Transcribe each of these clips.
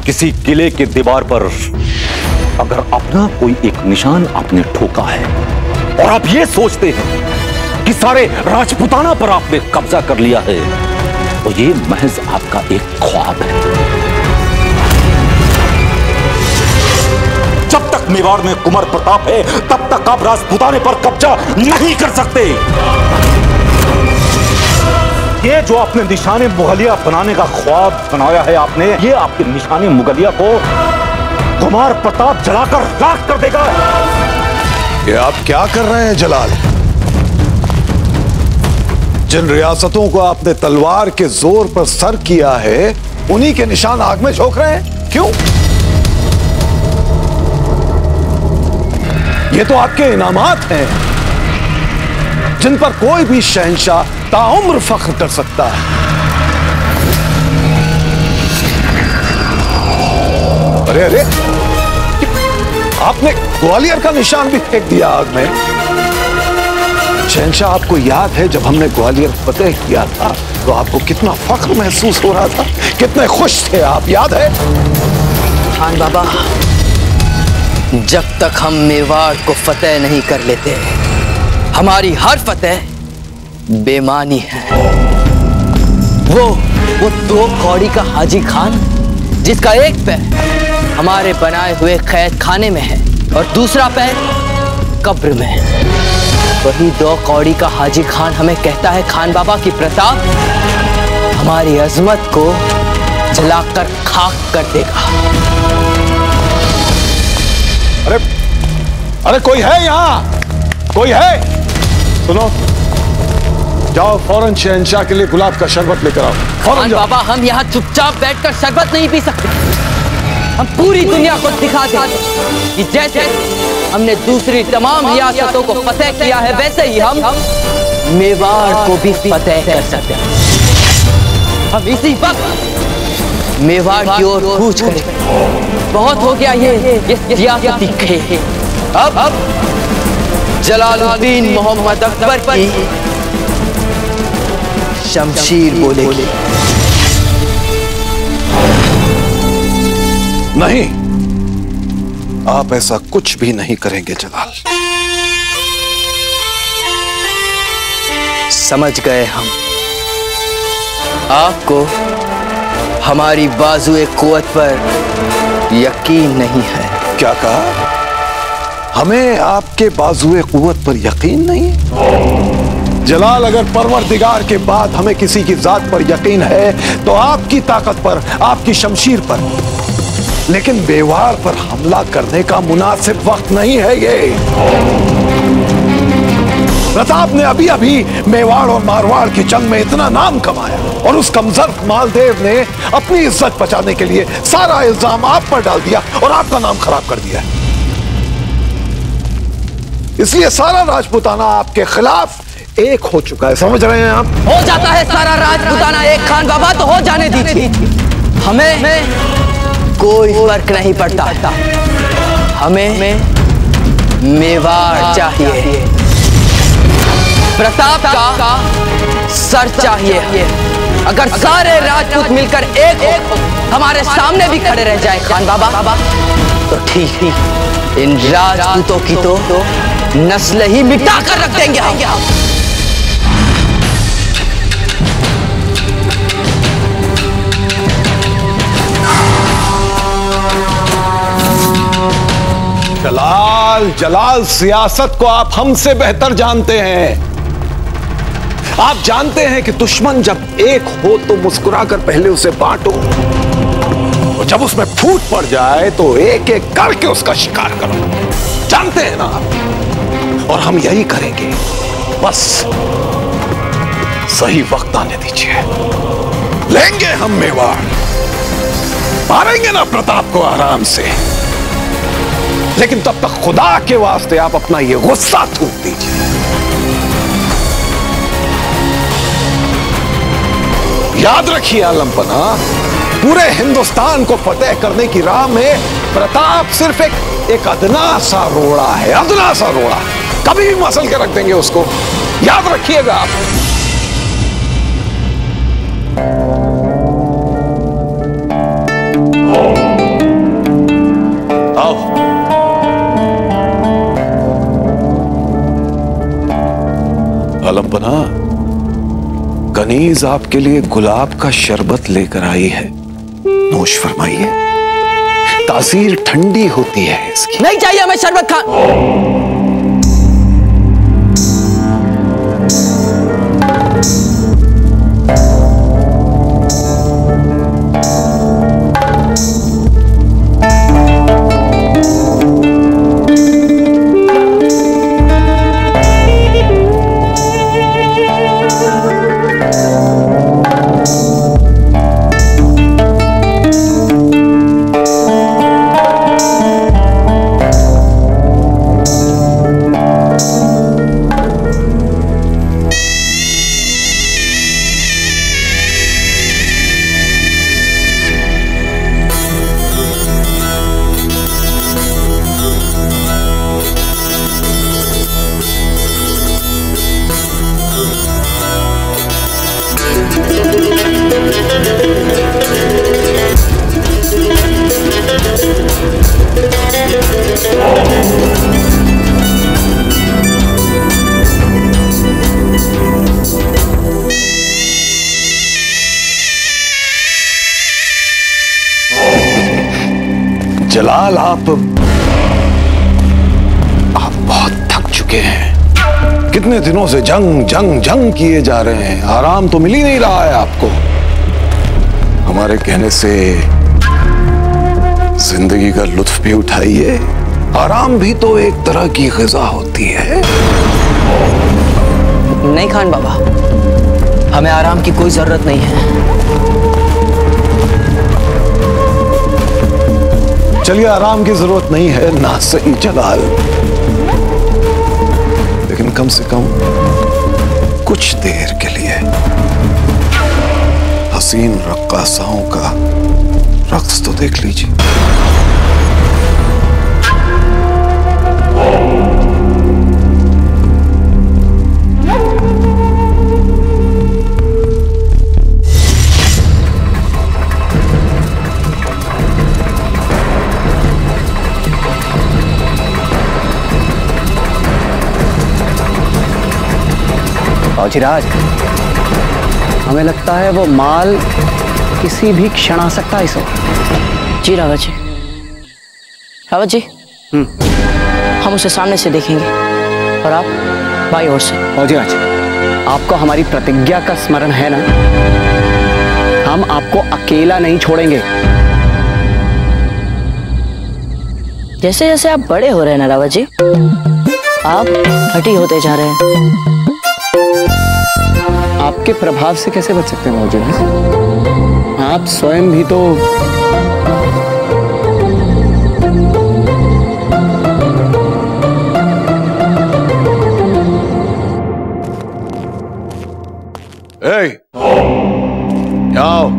किसी किले के दीवार पर अगर अपना कोई एक निशान आपने ठोका है और आप ये सोचते हैं कि सारे राजपुताना पर आपने कब्जा कर लिया है, तो ये महज आपका एक ख्वाब है। जब तक मेवाड़ में कुंवर प्रताप है, तब तक आप राजपुताने पर कब्जा नहीं कर सकते। ये जो आपने निशाने मुगलिया बनाने का ख्वाब बनाया है आपने, ये आपके निशाने मुगलिया को कुमार प्रताप जलाकर राख कर देगा। ये आप क्या कर रहे हैं जलाल? जिन रियासतों को आपने तलवार के जोर पर सर किया है, उन्हीं के निशान आग में झोंक रहे हैं। क्यों? ये तो आपके इनामात हैं, जिन पर कोई भी शहंशाह ताउम्र फख्र कर सकता है। अरे अरे, आपने ग्वालियर का निशान भी फेंक दिया आग में। शहंशाह, आपको याद है जब हमने ग्वालियर फतेह किया था तो आपको कितना फख्र महसूस हो रहा था, कितने खुश थे आप, याद है? खान बाबा, जब तक हम मेवाड़ को फतेह नहीं कर लेते, हमारी हर फतेह बेमानी है। वो 2 कौड़ी का हाजी खान, जिसका एक पैर हमारे बनाए हुए कैद खाने में है और दूसरा पैर कब्र में है, वही 2 कौड़ी का हाजी खान हमें कहता है खान बाबा की प्रताप हमारी अजमत को जलाकर खाक कर देगा। अरे अरे, कोई है यहाँ? कोई है? सुनो, जाओ फौरन शहंशाह के लिए गुलाब का शरबत लेकर आओ। फौरन जाओ। बाबा, हम यहाँ चुपचाप बैठकर शरबत नहीं पी सकते। हम पूरी दुनिया को दिखा दें कि जैसे हमने दूसरी तमाम रियासतों को फतेह किया है, वैसे ही हम मेवाड़ को भी फतेह कर सकते हैं। हम इसी वक्त मेवाड़ की ओर कूच करें। बहुत हो गया ये रियासती खेल। अब जलालुद्दीन मोहम्मद अकबर की शमशीर बोलेगी। नहीं, आप ऐसा कुछ भी नहीं करेंगे जलाल। समझ गए हम। आपको हमारी बाजुए कुव्वत पर यकीन नहीं है। क्या कहा? हमें आपके बाजुए कुव्वत पर यकीन नहीं? जलाल, अगर परवरदिगार के बाद हमें किसी की जात पर यकीन है तो आपकी ताकत पर, आपकी शमशीर पर। लेकिन मेवाड़ पर हमला करने का मुनासिब वक्त नहीं है ये। प्रताप ने अभी अभी मेवाड़ और मारवाड़ की जंग में इतना नाम कमाया और उस कमजोर मालदेव ने अपनी इज्जत बचाने के लिए सारा इल्जाम आप पर डाल दिया और आपका नाम खराब कर दिया। इसलिए सारा राजपुताना आपके खिलाफ एक हो चुका है। समझ रहे हैं आप? हो जाता है सारा राजपुताना एक खान बाबा, तो हो जाने दीजिए। हमें कोई फर्क नहीं पड़ता। हमें मेवाड़ चाहिए, प्रताप का सर चाहिए। अगर सारे राजपूत मिलकर एक हमारे सामने भी खड़े रह जाए खान बाबा, तो ठीक ही इन राजपूतों की तो नस्ल ही मिटा कर रख देंगे हम। जलाल, सियासत को आप हमसे बेहतर जानते हैं। आप जानते हैं कि दुश्मन जब एक हो तो मुस्कुराकर पहले उसे बांटो, और जब उसमें फूट पड़ जाए तो एक एक करके उसका शिकार करो। जानते हैं ना आप? और हम यही करेंगे। बस सही वक्त आने दीजिए। लेंगे हम मेवाड़, मारेंगे ना प्रताप को आराम से। लेकिन तब तक खुदा के वास्ते आप अपना ये गुस्सा थूक दीजिए। याद रखिए आलमपना, पूरे हिंदुस्तान को फतेह करने की राह में प्रताप सिर्फ एक अदना सा रोड़ा है, अदना सा रोड़ा। कभी भी मसल के रख देंगे उसको, याद रखिएगा आप। आलमपना, कनीज आपके लिए गुलाब का शरबत लेकर आई है, नोश फरमाइए। तासीर ठंडी होती है इसकी। नहीं चाहिए हमें शरबत खान। जलाल, आप बहुत थक चुके हैं। कितने दिनों से जंग जंग जंग किए जा रहे हैं, आराम तो मिल ही नहीं रहा है आपको। हमारे कहने से जिंदगी का लुत्फ भी उठाइए। आराम भी तो एक तरह की ग़िज़ा होती है। नहीं खान बाबा, हमें आराम की कोई जरूरत नहीं है। चलिए, आराम की जरूरत नहीं है ना सही जलाल, लेकिन कम से कम कुछ देर के लिए हसीन रक्कासाओं का रक्स तो देख लीजिए। फौजीराज, हमें लगता है वो माल किसी भी क्षण आ सकता है इस वक्त। जी रावत जी, रावत जी, हम उसे सामने से देखेंगे और आप बाई ओर से। फौजीराज, आपको हमारी प्रतिज्ञा का स्मरण है ना? हम आपको अकेला नहीं छोड़ेंगे। जैसे जैसे आप बड़े हो रहे हैं ना रावत जी, आप हठी होते जा रहे हैं। आपके प्रभाव से कैसे बच सकते हैं फौजीराज? आप स्वयं भी तो आओ।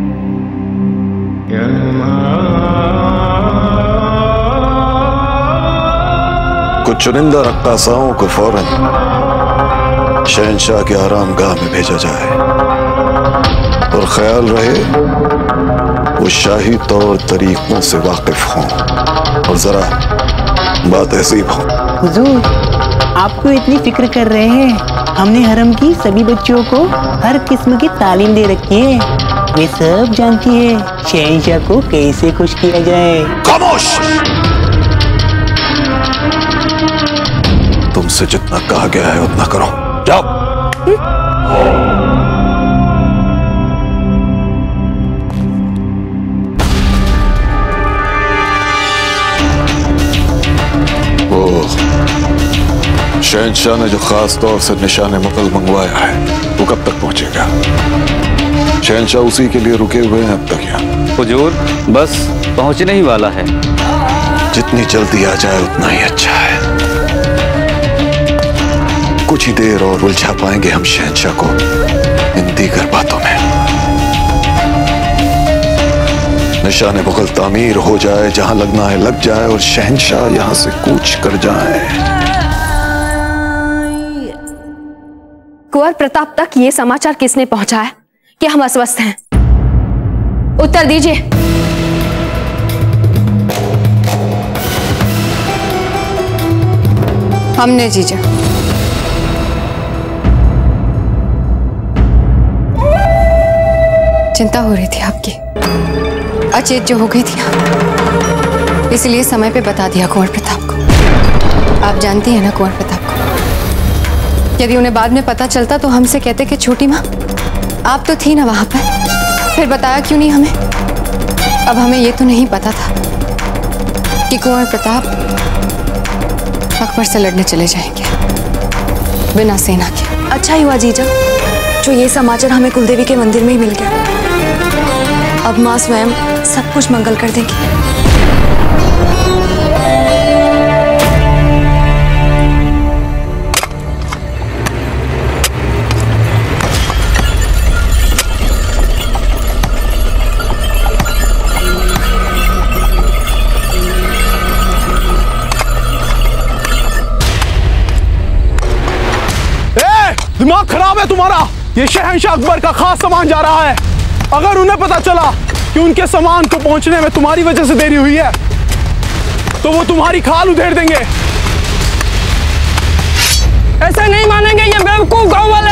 कुछ चुनिंदा रक्कासाओं को फौरन शहंशाह के आरामगाह में भेजा जाए और ख्याल रहे वो शाही तौर तरीकों से वाकिफ हों और जरा बात ऐसी हो। हुजूर, आपको इतनी फिक्र कर रहे हैं। हमने हरम की सभी बच्चियों को हर किस्म की तालीम दे रखी है। वे सब जानती है शहंशाह को कैसे खुश किया जाए। खामोश! तुमसे जितना कहा गया है उतना करो। जाओ। शहंशाह ने जो खास तौर से निशान मुगल मंगवाया है वो कब तक पहुंचेगा? शहंशाह उसी के लिए रुके हुए हैं अब तक यहाँ। हुजूर, बस पहुंचने ही वाला है। जितनी जल्दी आ जाए उतना ही अच्छा है। कुछ ही देर और उलझा पाएंगे हम शहंशाह को इन दीगर बातों में। निशान मुगल तामीर हो जाए, जहां लगना है लग जाए और शहंशाह यहां से कूच कर जाए। कुंवर प्रताप तक ये समाचार किसने पहुंचाया कि हम अस्वस्थ हैं? उत्तर दीजिए। हमने जीजा। चिंता हो रही थी आपकी, अचेत जो हो गई थी आप, इसलिए समय पे बता दिया कुंवर प्रताप को। आप जानती हैं ना कुंवर प्रताप को, यदि उन्हें बाद में पता चलता तो हमसे कहते कि छोटी माँ आप तो थी ना वहां पर, फिर बताया क्यों नहीं हमें। अब हमें ये तो नहीं पता था कि कुंवर प्रताप अकबर से लड़ने चले जाएंगे बिना सेना के। अच्छा ही हुआ जीजा जो ये समाचार हमें कुलदेवी के मंदिर में ही मिल गया। अब माँ स्वयं सब कुछ मंगल कर देगी। दिमाग खराब है तुम्हारा। ये शहंशाह अकबर का खास सामान जा रहा है। अगर उन्हें पता चला कि उनके सामान को पहुंचने में तुम्हारी वजह से देरी हुई है तो वो तुम्हारी खाल उधेड़ देंगे। ऐसे नहीं मानेंगे ये बेवकूफ गांव वाले।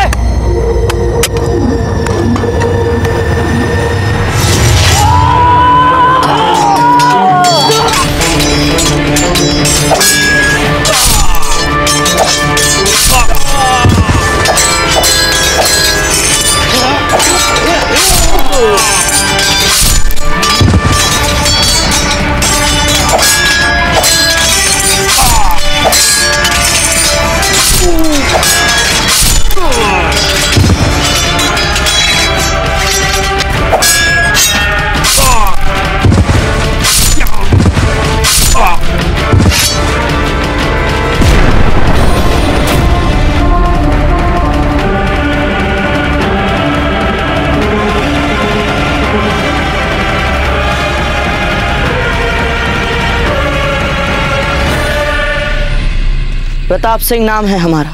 प्रताप सिंह नाम है हमारा,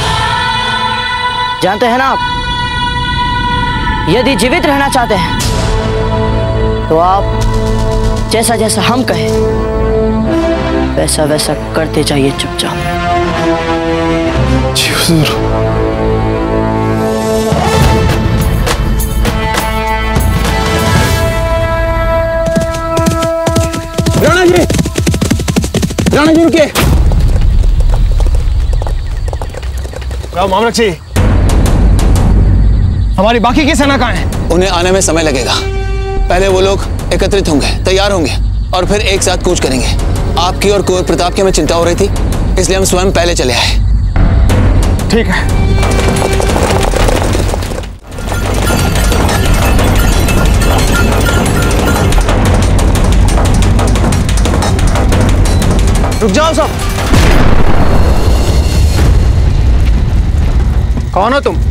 जानते हैं ना आप। यदि जीवित रहना चाहते हैं तो आप जैसा जैसा हम कहें वैसा वैसा करते जाइए चुपचाप। जी हुजूर। राणा जी रुकिए। मामलक जी, हमारी बाकी की सेना कहाँ है? उन्हें आने में समय लगेगा। पहले वो लोग एकत्रित होंगे, तैयार होंगे और फिर एक साथ कूच करेंगे। आपकी और कुंवर प्रताप की हमें चिंता हो रही थी, इसलिए हम स्वयं पहले चले आए। ठीक है। रुक जाओ सब। कौन हो तुम?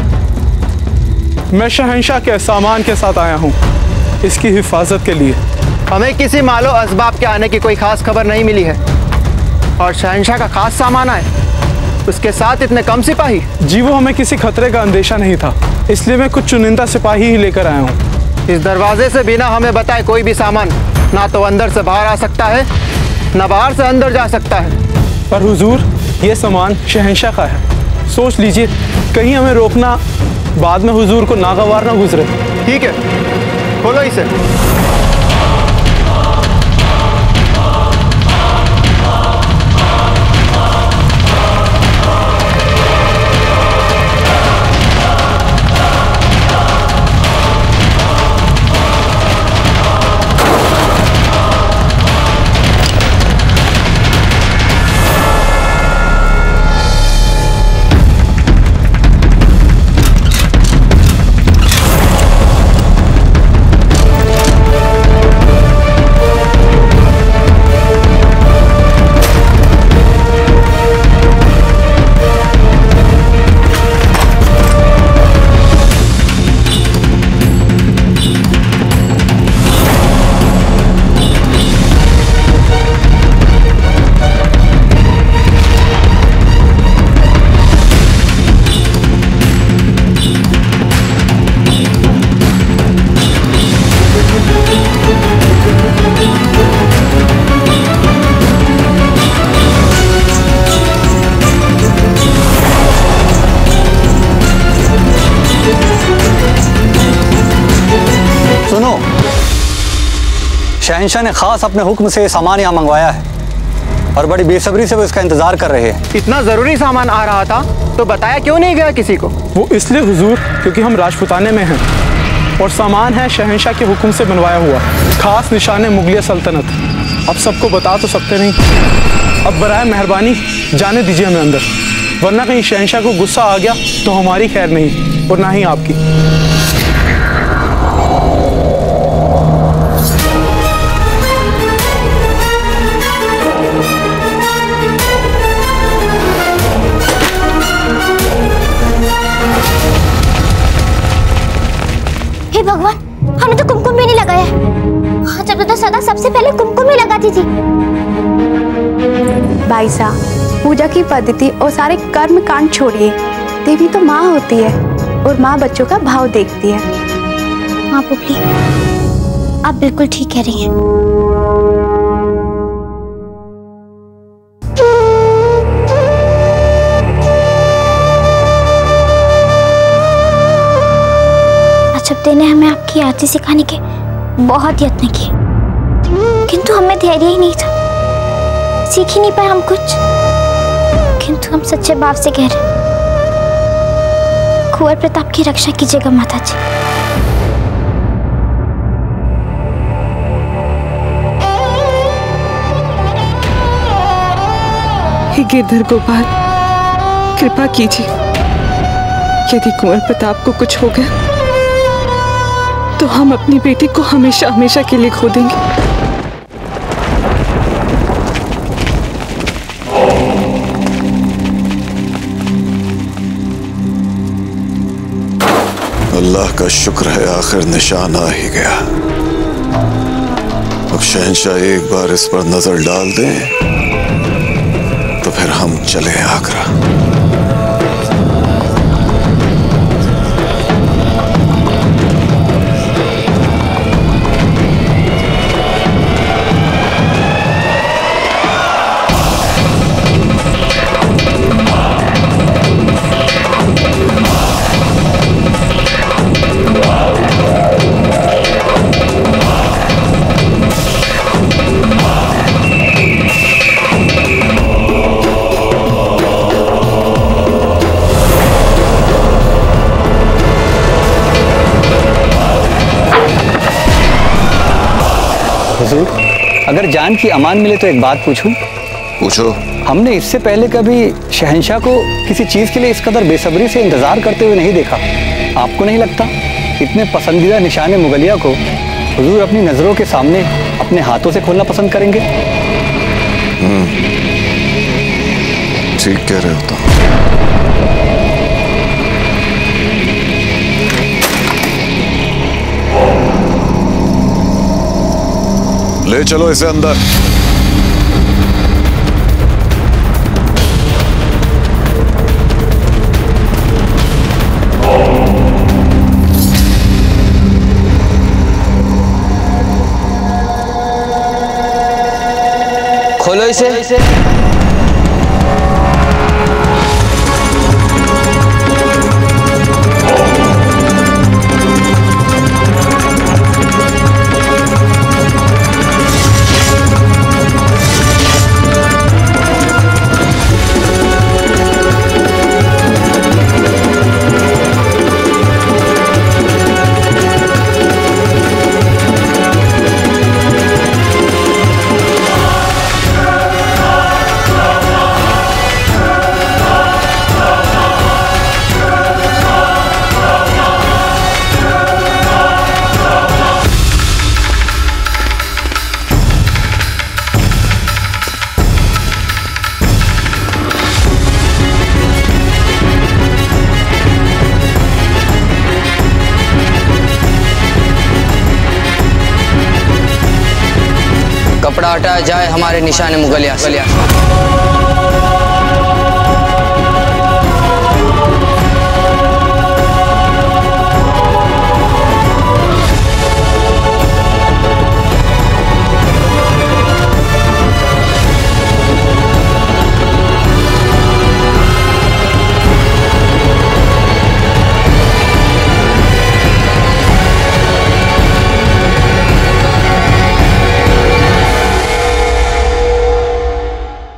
मैं शहंशाह के सामान के साथ आया हूँ, इसकी हिफाजत के लिए। हमें किसी मालो असबाब के आने की कोई खास खबर नहीं मिली है और शहंशाह का खास सामान आए, उसके साथ इतने कम सिपाही? जी वो हमें किसी खतरे का अंदेशा नहीं था, इसलिए मैं कुछ चुनिंदा सिपाही ही लेकर आया हूँ। इस दरवाजे से बिना हमें बताए कोई भी सामान ना तो अंदर से बाहर आ सकता है ना बाहर से अंदर जा सकता है। पर हुजूर ये सामान शहंशाह का है, सोच लीजिए कहीं हमें रोकना बाद में हुजूर को नागवार ना गुजरे। ठीक है, खोलो इसे। सुनो, शहंशाह ने खास अपने हुक्म से सामान यहाँ मंगवाया है और बड़ी बेसब्री से वो इसका इंतजार कर रहे हैं। इतना जरूरी सामान आ रहा था तो बताया क्यों नहीं गया किसी को? वो इसलिए हुजूर क्योंकि हम राजपुताने में हैं और सामान है शहंशाह के हुक्म से बनवाया हुआ, खास निशाने मुगलिया सल्तनत। अब सबको बता तो सकते नहीं, अब बराए मेहरबानी जाने दीजिए हमें अंदर, वरना कहीं शहंशाह को गुस्सा आ गया तो हमारी खैर नहीं और ना ही आपकी। हे भगवान, हमने तो कुमकुम भी नहीं लगाया। जब तो सदा सबसे पहले कुमकुम ही लगाती थी। भाई साहब, पूजा की पद्धति और सारे कर्म कांड छोड़िए। देवी तो माँ होती है और माँ बच्चों का भाव देखती है। हाँ पुपली, आप बिल्कुल ठीक कह रही हैं। रजब ने हमें आपकी आरती सिखाने के बहुत यत्न किए, किंतु हमें धैर्य ही नहीं था। सीख ही नहीं पाए हम कुछ। किंतु हम सच्चे भाव से कह रहे, कुंवर प्रताप की रक्षा कीजिएगा माता जी। हे गिरधर गोपाल, कृपा कीजिए। यदि कुंवर प्रताप को कुछ हो गया तो हम अपनी बेटी को हमेशा हमेशा के लिए खो देंगे। अल्लाह का शुक्र है, आखिर निशान आ ही गया। अब शहंशाह एक बार इस पर नजर डाल दें तो फिर हम चले आगरा। अगर जान की अमान मिले तो एक बात पूछूं? पूछो। हमने इससे पहले कभी शहंशाह को किसी चीज के लिए इस कदर बेसब्री से इंतजार करते हुए नहीं देखा। आपको नहीं लगता इतने पसंदीदा निशाने मुगलिया को हुजूर अपनी नजरों के सामने अपने हाथों से खोलना पसंद करेंगे? ठीक कह रहे हो। तो ले चलो इसे अंदर। खोलो इसे। कपड़ा हटाया जाए हमारे निशाने मुगलिया से।